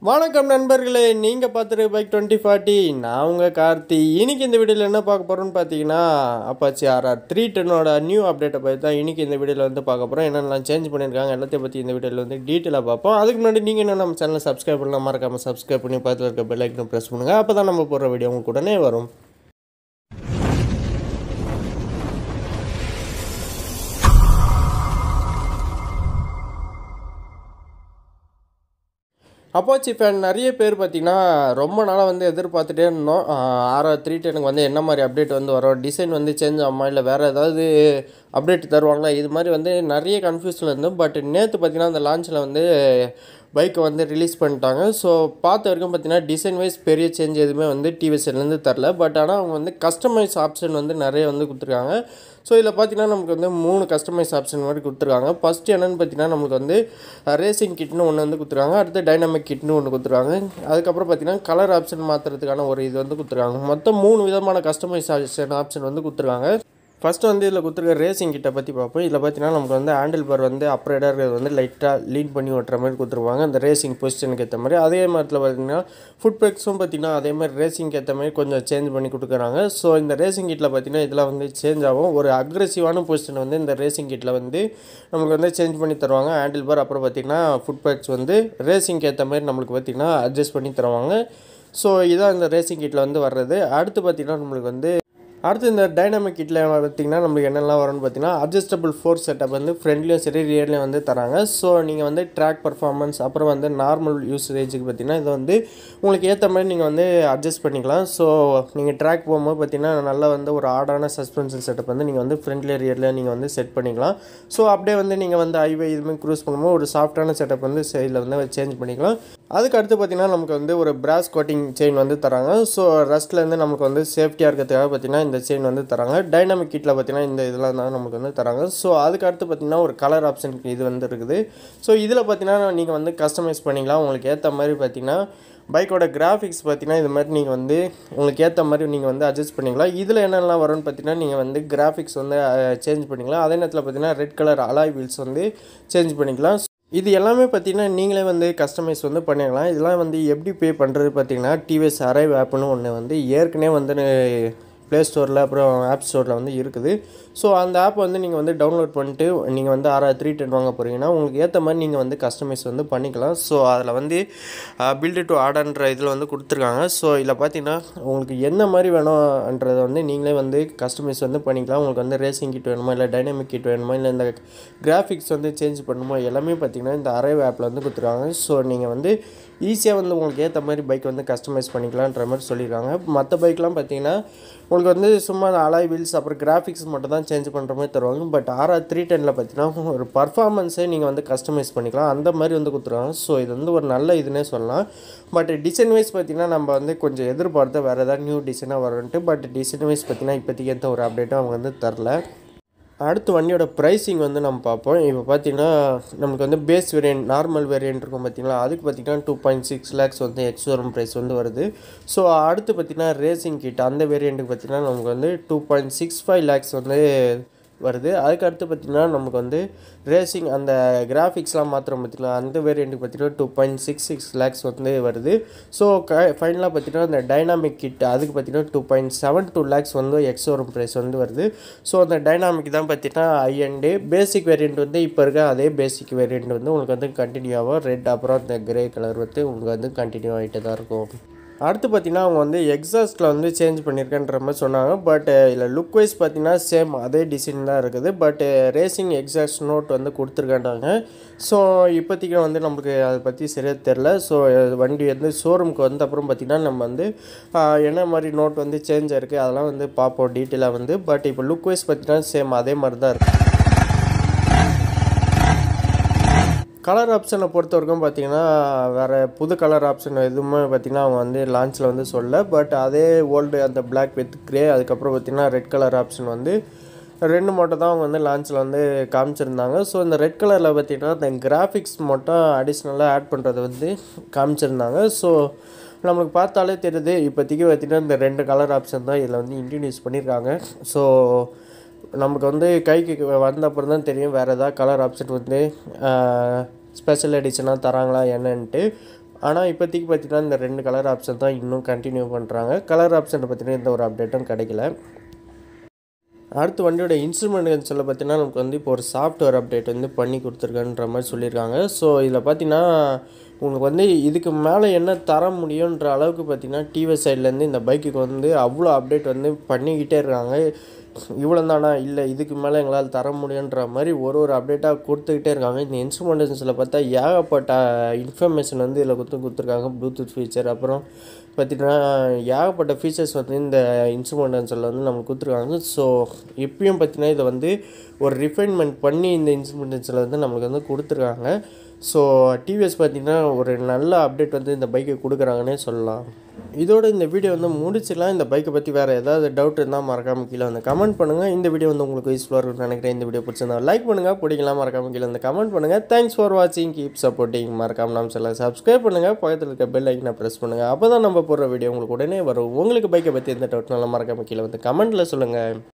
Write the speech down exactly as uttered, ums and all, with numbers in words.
வணக்கம் நண்பர்களே, நீங்கள் பார்த்துட்டு பைக் டுவெண்ட்டி ஃபார்ட்டி. நான் உங்கள் கார்த்தி. இன்றைக்கி இந்த வீடியோவில் என்ன பார்க்க போகிறோன்னு பார்த்தீங்கன்னா, அப்பாச்சி ஆர் ஆர் த்ரீ டென்னோட நியூ அப்டேட்டை பற்றி தான் இன்றைக்கி இந்த வீடியோவில் வந்து பார்க்க போகிறோம். என்னென்னலாம் சேஞ்ச் பண்ணியிருக்காங்க எல்லாத்தையும் பற்றி இந்த வீடியோவில் வந்து டீட்டெயிலாக பார்ப்போம். அதுக்கு முன்னாடி நீங்கள் என்ன நம்ம சேனலை சப்ஸ்கிரைப் பண்ணலாம், மறக்காமல் சப்ஸ்கிரைப் பண்ணி பக்கத்தில் இருக்க பெல் ஐக்கனை ப்ரெஸ் பண்ணுங்கள். அப்போ தான் நம்ம போடுற வீடியோ உங்களுக்கு உடனே வரும். அப்பாச்சி ஃபேன் நிறைய பேர் பார்த்திங்கன்னா ரொம்ப நாளாக வந்து எதிர்பார்த்துட்டே இருந்தோம். ஆர் ஆர் த்ரீ டெனுக்கு வந்து என்ன மாதிரி அப்டேட் வந்து வரும், டிசைன் வந்து சேஞ்ச் ஆகுமா, இல்லை வேறு ஏதாவது அப்டேட் தருவாங்களா, இது மாதிரி வந்து நிறைய கன்ஃபியூஷனில் இருந்தோம். பட் நேற்று பார்த்திங்கன்னா அந்த லான்ச்சில் வந்து பைக்கை வந்து ரிலீஸ் பண்ணிட்டாங்க. ஸோ பார்த்த வரைக்கும் பார்த்திங்கன்னா டிசைன் வைஸ் பெரிய சேஞ்ச் எதுவுமே வந்து டிவிஎஸ்லேருந்து தரல. பட் ஆனால் அவங்க வந்து கஸ்டமைஸ் ஆப்ஷன் வந்து நிறைய வந்து கொடுத்துருக்காங்க. ஸோ இதில் பார்த்திங்கன்னா நமக்கு வந்து மூணு கஸ்டமைஸ் ஆப்ஷன் மாதிரி கொடுத்துருக்காங்க. ஃபஸ்ட்டு என்னென்னு பார்த்திங்கன்னா நமக்கு வந்து ரேசிங் கிட்னு ஒன்று வந்து கொடுத்துருக்காங்க. அடுத்து டைனமிக் கிட்னு ஒன்று கொடுத்துருக்காங்க. அதுக்கப்புறம் பார்த்திங்கன்னா கலர் ஆப்ஷன் மாற்றுறதுக்கான ஒரு இது வந்து கொடுத்துருக்காங்க. மொத்தம் மூணு விதமான கஸ்டமைஸ் ஆப்ஷன் ஆப்ஷன் வந்து கொடுத்துருக்காங்க. ஃபஸ்ட்டு வந்து இதில் கொடுத்துருக்க ரேசிங் கிட்ட பற்றி பார்ப்போம். இதில் பார்த்தீங்கன்னா நமக்கு வந்து ஹேண்டில் பார் வந்து அப்ரைடாக இருக்கிறது வந்து லைட்டாக லீன் பண்ணி ஓட்டுற மாதிரி கொடுத்துருவாங்க, அந்த ரேசிங் பொசிஷனுக்கு ஏற்ற மாதிரி. அதே மாதிரி பார்த்திங்கன்னா ஃபுட் பேக்ஸும் பார்த்திங்கன்னா அதே மாதிரி ரேசிங்க்கு ஏற்ற மாதிரி கொஞ்சம் சேஞ்ச் பண்ணி கொடுக்குறாங்க. ஸோ இந்த ரேசிங் கிட்டில் பார்த்திங்கன்னா இதெல்லாம் வந்து சேஞ்ச் ஆகும். ஒரு அக்ரெசிவான பொசிஷன் வந்து இந்த ரேசிங் கிட்டில் வந்து நமக்கு வந்து சேஞ்ச் பண்ணி தருவாங்க. ஹேண்டில் பார் அப்புறம் பார்த்திங்கன்னா ஃபுட் பேக்ஸ் வந்து ரேசிங்க்கு ஏற்ற மாதிரி நம்மளுக்கு பார்த்திங்கன்னா அட்ஜஸ்ட் பண்ணி தருவாங்க. ஸோ இதான் இந்த ரேசிங் கிட்டில் வந்து வர்றது. அடுத்து பார்த்திங்கன்னா நம்மளுக்கு வந்து அடுத்து இந்த டைனாமிக் கிட்டில் பார்த்திங்கன்னா நம்மளுக்கு என்னெல்லாம் வரும்னு பார்த்திங்கன்னா அட்ஜஸ்டபிள் ஃபோர் செட்டப் வந்து ஃப்ரண்ட்லேயும் சரி ரியர்லேயும் வந்து தராங்க. ஸோ நீங்கள் வந்து ட்ராக் பர்ஃபார்மன்ஸ் அப்புறம் வந்து நார்மல் யூசேஜுக்கு பார்த்திங்கன்னா இது வந்து உங்களுக்கு ஏற்ற மாதிரி நீங்கள் வந்து அட்ஜஸ்ட் பண்ணிக்கலாம். ஸோ நீங்கள் ட்ராக் போகும்போது பார்த்திங்கன்னா நல்லா வந்து ஒரு ஆடான சஸ்பென்ஷன் செட்டப் வந்து நீங்கள் வந்து ஃப்ரண்ட்லேயே ரியர்லேயும் நீங்கள் வந்து செட் பண்ணிக்கலாம். ஸோ அப்படியே வந்து நீங்கள் வந்து ஹைவே இதுமாதிரி க்ரூஸ் பண்ணும்போது ஒரு சாஃப்டான செட்டப் வந்து சைடில் வந்து சேஞ்ச் பண்ணிக்கலாம். அதுக்கு அடுத்து பார்த்திங்கன்னா நமக்கு வந்து ஒரு பிராஸ் கோட்டிங் செயின் வந்து தராங்க. ஸோ ரஸ்ட்லேருந்து நமக்கு வந்து சேஃப்டியாக இருக்கிறதுக்காக பார்த்திங்கன்னா இந்த செயின் வந்து தராங்க. டைனாமிக் கிட்டில் பார்த்திங்கன்னா இந்த இதெல்லாம் தான் நமக்கு வந்து தராங்க. ஸோ அதுக்கு அடுத்து பார்த்திங்கன்னா ஒரு கலர் ஆப்ஷன் இது வந்து இருக்குது. ஸோ இதில் பார்த்திங்கன்னா நீங்கள் வந்து கஸ்டமைஸ் பண்ணிக்கலாம் உங்களுக்கு ஏற்ற மாதிரி. பார்த்திங்கன்னா பைக்கோட கிராஃபிக்ஸ் பார்த்திங்கன்னா இது மாதிரி நீங்கள் வந்து உங்களுக்கு ஏற்ற மாதிரி நீங்கள் வந்து அட்ஜஸ்ட் பண்ணிக்கலாம். இதில் என்னெல்லாம் வரும்னு பார்த்திங்கன்னா நீங்கள் வந்து கிராஃபிக்ஸ் வந்து சேஞ்ச் பண்ணிக்கலாம். அதே நேரத்தில் பார்த்திங்கன்னா ரெட் கலர் அலாய் வீல்ஸ் வந்து சேஞ்ச் பண்ணிக்கலாம். இது எல்லாமே பார்த்திங்கன்னா நீங்களே வந்து கஸ்டமைஸ் வந்து பண்ணிக்கலாம். இதெல்லாம் வந்து எப்படி பே பண்ணுறது பார்த்திங்கன்னா டிவிஎஸ் அரைவ் ஆப்னு ஒன்று வந்து ஏற்கனவே வந்து ப்ளே ஸ்டோரில் அப்புறம் ஆப் ஸ்டோரில் வந்து இருக்குது. ஸோ அந்த ஆப் வந்து நீங்கள் வந்து டவுன்லோட் பண்ணிட்டு நீங்கள் வந்து ஆர் ஆர் த்ரீ டென் வாங்க போகிறீங்கன்னா உங்களுக்கு ஏற்ற மாதிரி நீங்கள் வந்து கஸ்டமைஸ் வந்து பண்ணிக்கலாம். ஸோ அதில் வந்து பில்டு டு ஆர்டர்ன்ற இதில் வந்து கொடுத்துருக்காங்க. ஸோ இதில் பார்த்தீங்கன்னா உங்களுக்கு என்ன மாதிரி வேணும்ன்றதை வந்து நீங்களே வந்து கஸ்டமைஸ் வந்து பண்ணிக்கலாம். உங்களுக்கு வந்து ரேசிங் கிட் வேணுமா, இல்லை டைனாமிக் கிட் வேணுமா, இல்லை இந்த கிராஃபிக்ஸ் வந்து சேஞ்ச் பண்ணுமா, எல்லாமே பார்த்திங்கன்னா இந்த அரைவ் ஆப்பில் வந்து கொடுத்துருக்காங்க. ஸோ நீங்கள் வந்து ஈஸியாக வந்து உங்களுக்கு ஏற்ற மாதிரி பைக் வந்து கஸ்டமைஸ் பண்ணிக்கலான்ற மாதிரி சொல்லியிருக்காங்க. மற்ற பைக்லாம் பார்த்திங்கன்னா உங்களுக்கு வந்து சும்மா அலாய் வீல்ஸ் அப்புறம் கிராஃபிக்ஸ் மட்டும் தான் சேஞ்ச் பண்ணுற மாதிரி தருவாங்க. பட் ஆர் ஆர் த்ரீ டெனில் பார்த்தீங்கன்னா ஒரு பர்ஃபார்மன்ஸே நீங்கள் வந்து கஸ்டமைஸ் பண்ணிக்கலாம், அந்த மாதிரி வந்து கொடுத்துருவாங்க. ஸோ இது வந்து ஒரு நல்ல இதுன்னே சொல்லலாம். பட் டிசைன் வைஸ் பார்த்திங்கன்னா நம்ம வந்து கொஞ்சம் எதிர்பார்த்தா வேறு ஏதாவது நியூ டிசைனாக வரும்ன்ட்டு. பட் டிசைன் வைஸ் பார்த்திங்கன்னா இப்போதைக்கு எந்த ஒரு அப்டேட்டும் அவங்க வந்து தரல. அடுத்து வண்டியோட ப்ரைஸிங் வந்து நம்ம பார்ப்போம். இப்போ பார்த்திங்கன்னா நமக்கு வந்து பேஸ் வேரியன்ட் நார்மல் வேரியன்ட் இருக்கும் பார்த்திங்களா, அதுக்கு பார்த்திங்கன்னா டூ பாயிண்ட் சிக்ஸ் லேக்ஸ் வந்து எக்ஸ்ஷோரூம் ப்ரைஸ் வந்து வருது. ஸோ அடுத்து பார்த்திங்கன்னா ரேசிங் கிட் அந்த வேரியண்ட்டுக்கு பார்த்திங்கன்னா நமக்கு வந்து two point six five lakhs வந்து வருது. அதுக்கு அடுத்து பார்த்திங்கன்னா நமக்கு வந்து ரேசிங் அந்த கிராஃபிக்ஸ்லாம் மாத்திரம் பார்த்திங்கன்னா அந்த வேரியண்ட்டுக்கு பார்த்திங்கன்னா two point six six lakhs வந்து வருது. ஸோ க ஃபைனலாக பார்த்திங்கன்னா அந்த டைனாமிக் கிட் அதுக்கு பார்த்திங்கன்னா two point seven two lakhs வந்து எக்ஸ்ஷோரூம் ப்ரைஸ் வந்து வருது. ஸோ அந்த டைனாமிக் தான் பார்த்திங்கன்னா ஐஎன்டே பேசிக் வேரியண்ட் வந்து இப்போ இருக்க அதே பேசிக் வேரியண்ட் வந்து உங்களுக்கு வந்து கண்டினியூ ஆகும். ரெட் அப்புறம் அந்த கிரே கலர் வந்து உங்களுக்கு வந்து கண்டினியூ ஆகிட்டு தான் இருக்கும். அடுத்து பார்த்திங்கன்னா அவங்க வந்து எக்ஸாஸ்ட்டில் வந்து சேஞ்ச் பண்ணியிருக்கேன்ற மாதிரி சொன்னாங்க. பட் இதில் லுக் வைஸ் பார்த்திங்கன்னா சேம் அதே டிசைன் தான் இருக்குது. பட் ரேசிங் எக்ஸாஸ்ட் நோட் வந்து கொடுத்துருக்காண்டாங்க. ஸோ இப்போதைக்கு வந்து நமக்கு அதை பற்றி சரியாக தெரில. ஸோ வண்டி வந்து ஷோரூமுக்கு வந்து அப்புறம் பார்த்திங்கன்னா நம்ம வந்து என்ன மாதிரி நோட் வந்து சேஞ்ச் ஆகிருக்கு அதெல்லாம் வந்து பார்ப்போம் டீட்டெயிலாக வந்து. பட் இப்போ லுக் வைஸ் பார்த்திங்கன்னா சேம் அதே மாதிரி தான் இருக்குது. கலர் ஆப்ஷனை பொறுத்த வரைக்கும் பார்த்திங்கன்னா வேறு புது கலர் ஆப்ஷன் எதுவுமே பார்த்திங்கன்னா அவங்க வந்து லான்ச்சில் வந்து சொல்ல. பட் அதே ஓல்டு அந்த பிளாக் வித் கிரே அதுக்கப்புறம் பார்த்திங்கன்னா ரெட் கலர் ஆப்ஷன் வந்து ரெண்டு மட்டும் தான் அவங்க வந்து லான்ச்சில் வந்து காமிச்சிருந்தாங்க. ஸோ இந்த ரெட் கலரில் பார்த்திங்கன்னா இந்த கிராஃபிக்ஸ் மட்டும் அடிஷ்னலாக ஆட் பண்ணுறது வந்து காமிச்சிருந்தாங்க. ஸோ நம்மளுக்கு பார்த்தாலே தெரியுது இப்போதைக்கு பார்த்திங்கன்னா இந்த ரெண்டு கலர் ஆப்ஷன் தான் இதில் வந்து இன்ட்ரடியூஸ் பண்ணியிருக்காங்க. ஸோ நமக்கு வந்து கைக்கு வந்த அப்புறம் தான் தெரியும் வேறு ஏதாவது கலர் ஆப்ஷன் வந்து ஸ்பெஷல் எடிஷனாக தராங்களா என்னன்ட்டு. ஆனால் இப்போதைக்கு பார்த்தீங்கன்னா இந்த ரெண்டு கலர் ஆப்ஷன் தான் இன்னும் கண்டினியூ பண்ணுறாங்க. கலர் ஆப்ஷனை பார்த்தீங்கன்னா எந்த ஒரு அப்டேட்டும் கிடைக்கல. அடுத்து வண்டியோட இன்ஸ்ட்ருமெண்ட் கன்சோலில் பார்த்தீங்கன்னா நமக்கு வந்து இப்போ ஒரு சாஃப்ட்வேர் அப்டேட் வந்து பண்ணி கொடுத்துருக்கன்ற மாதிரி சொல்லியிருக்காங்க. ஸோ இதில் பார்த்தீங்கன்னா உங்களுக்கு வந்து இதுக்கு மேலே என்ன தர முடியுன்ற அளவுக்கு பார்த்தீங்கன்னா டிவிஎஸ் சைட்லேருந்து இந்த பைக்குக்கு வந்து அவ்வளோ அப்டேட் வந்து பண்ணிக்கிட்டே இருக்காங்க. இவ்வளோ தானா, இல்லை இதுக்கு மேலே எங்களால் தர முடியுன்ற மாதிரி ஒரு ஒரு அப்டேட்டாக கொடுத்துக்கிட்டே இருக்காங்க. இந்த இன்ஸ்ட்ருமெண்டேஷன்ஸில் பார்த்தா ஏகப்பட்ட இன்ஃபர்மேஷன் வந்து இதில் கொடுத்து கொடுத்துருக்காங்க. ப்ளூடூத் ஃபீச்சர், அப்புறம் பார்த்திங்கன்னா ஏகப்பட்ட ஃபீச்சர்ஸ் வந்து இந்த இன்ஸ்ட்ருமெண்டேஷனில் வந்து நமக்கு கொடுத்துருக்காங்க. ஸோ இப்பயும் பார்த்திங்கன்னா இதை வந்து ஒரு ரிஃபைன்மெண்ட் பண்ணி இந்த இன்ஸ்ட்ருமெண்டேஷனில் வந்து நம்மளுக்கு வந்து கொடுத்துருக்காங்க. ஸோ டிவிஎஸ் பார்த்திங்கன்னா ஒரு நல்ல அப்டேட் வந்து இந்த பைக்கை கொடுக்குறாங்கன்னே சொல்லலாம். இதோட இந்த வீடியோ வந்து முடிச்சிடலாம். இந்த பைக்கை பற்றி வேறு ஏதாவது டவுட் இருந்தால் மறக்காமல் கீழே வந்து கமெண்ட் பண்ணுங்கள். இந்த வீடியோ வந்து உங்களுக்கு யூஸ்ஃபுல்லாக இருக்கும்னு நினைக்கிறேன். இந்த வீடியோ பிடிச்சிருந்தா லைக் பண்ணுங்கள், பிடிக்கலாம் மறக்காமல் கீழே வந்து கமெண்ட் பண்ணுங்கள். தேங்க்ஸ் ஃபார் வாட்சிங், கீப் சப்போர்ட்டிங். மறக்காமல் நம்ம சேனலை சப்ஸ்கிரைப் பண்ணுங்கள், பக்கத்தில் இருக்க பெல் ஐக்கனை ப்ரெஸ் பண்ணுங்கள். அப்போ தான் நம்ம போடுற வீடியோ உங்களுக்கு உடனே வரும். உங்களுக்கு பைக்கை பற்றி எந்த டவுட்னாலும் மறக்காமல் கீழே வந்து கமெண்ட்டில் சொல்லுங்கள்.